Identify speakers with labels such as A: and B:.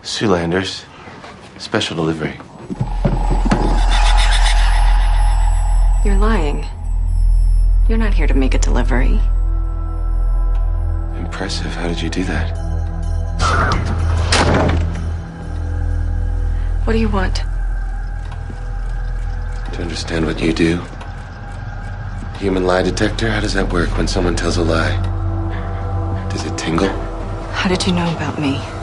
A: Sylanders. Special delivery.
B: You're lying. You're not here to make a delivery.
A: Impressive. How did you do that?
B: What do you want?
A: To understand what you do. Human lie detector? How does that work when someone tells a lie? Does it tingle?
B: How did you know about me?